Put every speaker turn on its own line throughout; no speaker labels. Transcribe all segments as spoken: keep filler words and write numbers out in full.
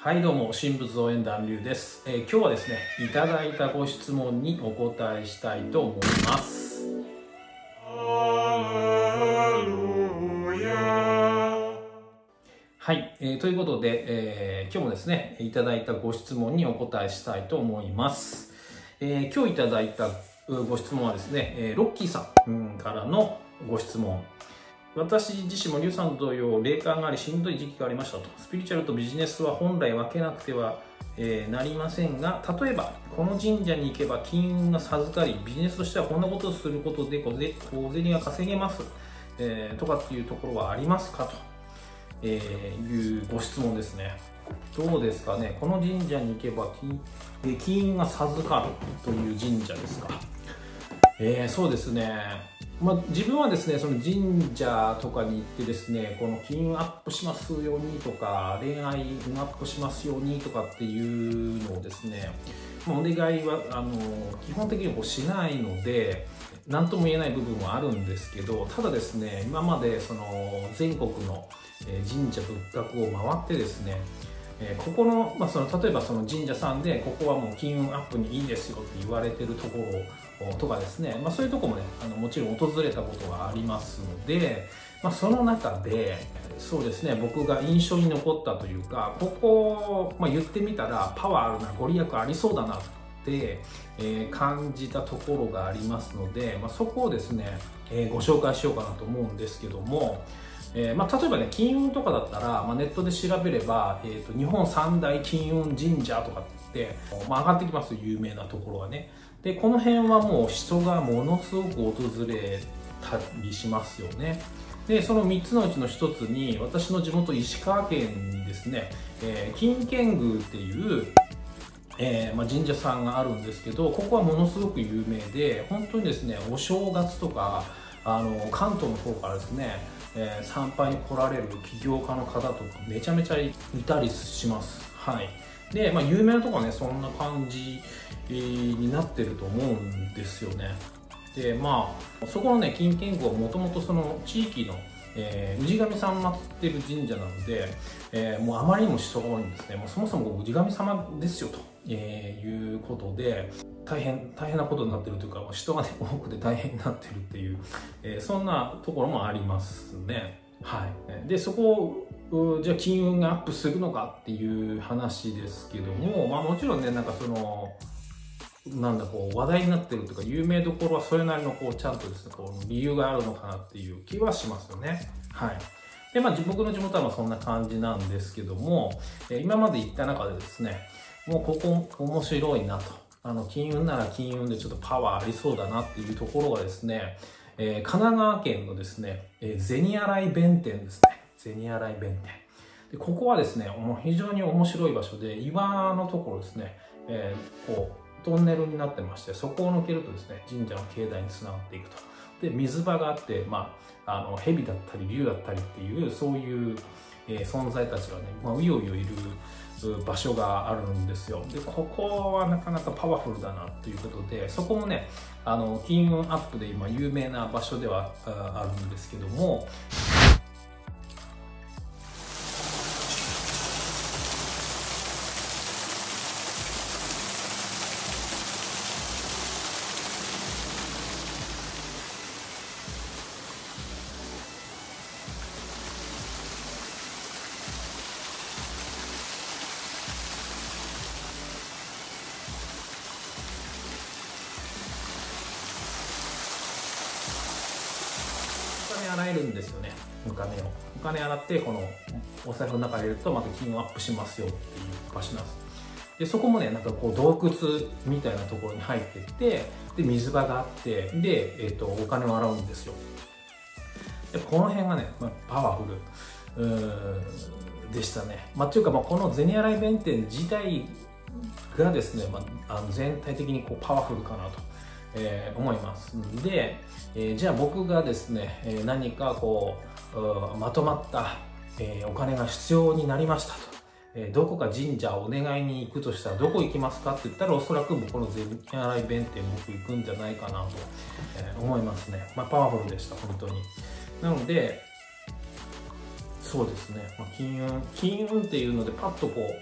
はいどうも、神仏応援団龍です、えー、今日はですね、いただいたご質問にお答えしたいと思います。はい、えー、ということで、えー、今日もですね、いただいたご質問にお答えしたいと思います。えー、今日いただいたご質問はですね、ロッキーさんからのご質問。私自身もリュウさん同様、霊感がありしんどい時期がありましたと。スピリチュアルとビジネスは本来分けなくては、えー、なりませんが、例えばこの神社に行けば金運が授かり、ビジネスとしてはこんなことをすることで小銭が稼げます、えー、とかっていうところはありますかと、えー、いうご質問ですね。どうですかね、この神社に行けば 金, 金運が授かるという神社ですか。えー、そうですね、まあ、自分はですね、その神社とかに行ってですね、この金運アップしますようにとか、恋愛運アップしますようにとかっていうのをですね、まあ、お願いはあの基本的にこうしないので、何とも言えない部分はあるんですけど、ただですね、今までその全国の神社仏閣を回ってですね、ここの、まあ、その例えばその神社さんでここはもう金運アップにいいですよって言われてるところとかですね、まあ、そういうところもね、あのもちろん訪れたことがありますので、まあ、その中でそうですね、僕が印象に残ったというか、ここ、まあ、言ってみたらパワーあるな、ご利益ありそうだなって、えー、感じたところがありますので、まあ、そこをですね、えー、ご紹介しようかなと思うんですけども、えーまあ、例えばね、金運とかだったら、まあ、ネットで調べれば、えーと、日本三大金運神社とかって、まあ、上がってきます、有名なところはね。で、この辺はもう人がものすごく訪れたりしますよね。で、そのみっつのうちのひとつに、私の地元石川県にですね、えー、金剣宮っていう、えーまあ、神社さんがあるんですけど、ここはものすごく有名で、本当にですね、お正月とか、あの関東の方からですね、えー、参拝に来られる起業家の方とかめちゃめちゃいたりします。はい。で、まあ、有名なところはね、そんな感じになってると思うんですよね。で、まあ、そこのね、金剣宮はもともとその地域の、えー、氏神さん祀ってる神社なので、えー、もうあまりにも人が多いんですね。もうそもそも氏神様ですよと、えー、いうことで、大変大変なことになってるというか、人がね多くて大変になってるっていう、えー、そんなところもありますね。はい。で、そこをじゃあ金運がアップするのかっていう話ですけども、まあもちろんね、なんかそのなんだこう話題になってるとか有名どころはそれなりのこうちゃんとですね、こう理由があるのかなっていう気はしますよね。はい。で、まあ僕の地元はまあそんな感じなんですけども、今まで行った中でですね、もうここ面白いなと。あの金運なら金運でちょっとパワーありそうだなっていうところがですね、えー、神奈川県のですね、えー、銭洗弁天ですね。銭洗弁天。で、ここはですね、もう非常に面白い場所で、岩のところですね、えー、こう、トンネルになってまして、そこを抜けるとですね、神社の境内につながっていくと。で、水場があって、まあ、あの、蛇だったり竜だったりっていう、そういう、えー、存在たちがね、まあ、うようよいる場所があるんですよ。で、ここはなかなかパワフルだなということで、そこもね、あの、金運アップで今有名な場所ではあるんですけども、洗えるんですよね、お金を。お金洗って、このお財布の中に入れるとまた金運アップしますよっていう場所なんです。で、そこもね、なんかこう洞窟みたいなところに入ってって、で、水場があって、で、えっと、お金を洗うんですよ。で、この辺がね、まあ、パワフルでしたね。まあ、っていうか、まあ、この銭洗弁天自体がですね、まあ、あの全体的にこうパワフルかなと。えー、思います。で、えー、じゃあ僕がですね、えー、何かこうまとまった、えー、お金が必要になりましたと、えー、どこか神社をお願いに行くとしたらどこ行きますかって言ったら、おそらくこの銭洗弁天僕行くんじゃないかなと、えー、思いますね。まあ、パワフルでした、本当に。なので、そうですね、まあ、金運金運っていうのでパッとこう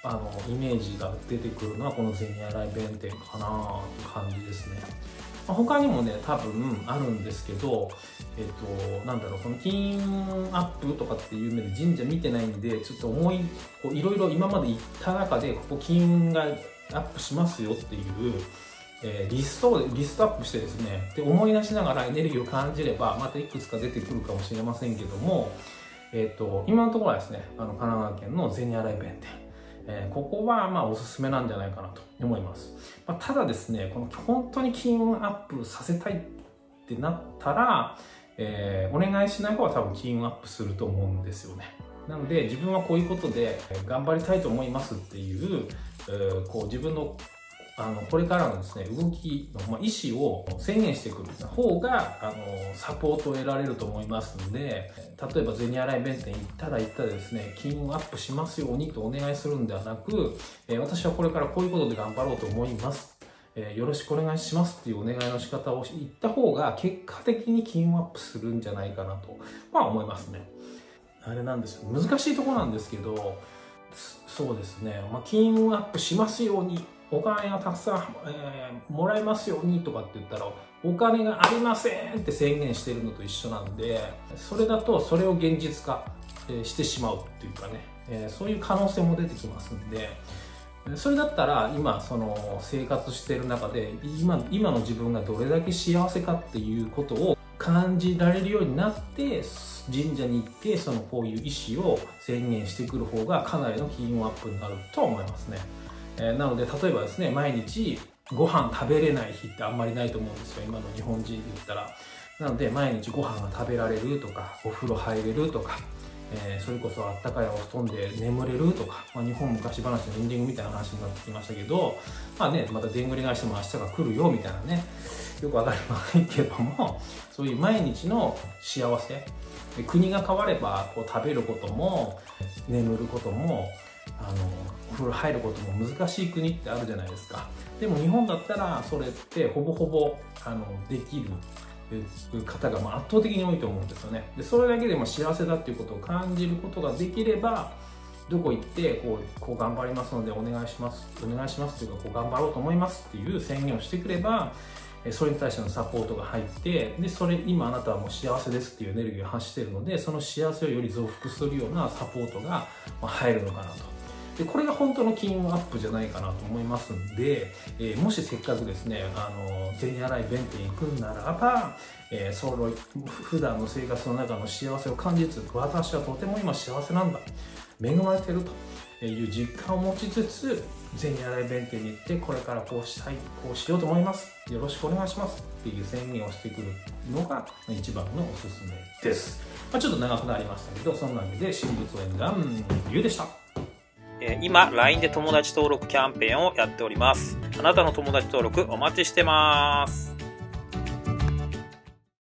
あのイメージが出てくるのはこの銭洗弁天かなという感じですね。まあ、他にもね多分あるんですけど、えっとなんだろう、その金運アップとかっていう目で神社見てないんで、ちょっと思いこういろいろ今まで言った中でここ金運がアップしますよっていう、えー、リストをリストアップしてですね、で思い出しながらエネルギーを感じればまたいくつか出てくるかもしれませんけども、えっと今のところはですね、あの神奈川県の銭洗弁天、えー、ここはまあおすすめなんじゃないかなと思います。まあ、ただですね、この本当に金運アップさせたいってなったら、えー、お願いしない方は多分金運アップすると思うんですよね。なので自分はこういうことで頑張りたいと思いますっていう、えー、こう自分のあのこれからのですね動きの、まあ、意思を宣言してくる方があのサポートを得られると思いますので、例えば銭洗弁天行ったら行ったらですね金運アップしますようにとお願いするんではなく、えー、私はこれからこういうことで頑張ろうと思います、えー、よろしくお願いしますっていうお願いの仕方を言った方が結果的に金運アップするんじゃないかなと、まあ、思いますね。あれなんですよ、難しいところなんですけど、そうですね、まあ、金運アップしますように、お金がたくさん、えー、もらえますようにとかって言ったら、お金がありませんって宣言してるのと一緒なんで、それだとそれを現実化してしまうっていうかね、えー、そういう可能性も出てきますんで、それだったら今その生活している中で今今の自分がどれだけ幸せかっていうことを感じられるようになって、神社に行ってそのこういう意思を宣言してくる方がかなりの金運アップになると思いますね。えー、なので例えばですね、毎日ご飯食べれない日ってあんまりないと思うんですよ、今の日本人で言ったら。なので毎日ご飯が食べられるとか、お風呂入れるとか、えー、それこそあったかいお布団で眠れるとか、まあ、日本昔話のエンディングみたいな話になってきましたけど、まあね、またでんぐり返しても明日が来るよみたいなね、よくわかりませんけども、そういう毎日の幸せ、国が変わればこう食べることも眠ることもあのお風呂入ることも難しい国ってあるじゃないですか。でも日本だったらそれってほぼほぼあのできる方が圧倒的に多いと思うんですよね。でそれだけでも幸せだっていうことを感じることができれば、どこ行ってこうこう頑張りますのでお願いしますお願いしますというか、こう頑張ろうと思いますっていう宣言をしてくれば、それに対してのサポートが入って、でそれ今あなたはもう幸せですっていうエネルギーを発しているので、その幸せをより増幅するようなサポートが入るのかなと。でこれが本当の金運アップじゃないかなと思いますんで、えー、もしせっかくですねあの銭洗弁天行くんならば、えー、その普段の生活の中の幸せを感じつつ、私はとても今幸せなんだ、恵まれてるという実感を持ちつつ、銭洗弁天に行ってこれからこうしたい、こうしようと思います、よろしくお願いしますっていう宣言をしてくるのが一番のおすすめです。まあ、ちょっと長くなりましたけど、そんなわけで神仏縁談ゆうでした。
今 ライン で友達登録キャンペーンをやっております。あなたの友達登録お待ちしてます。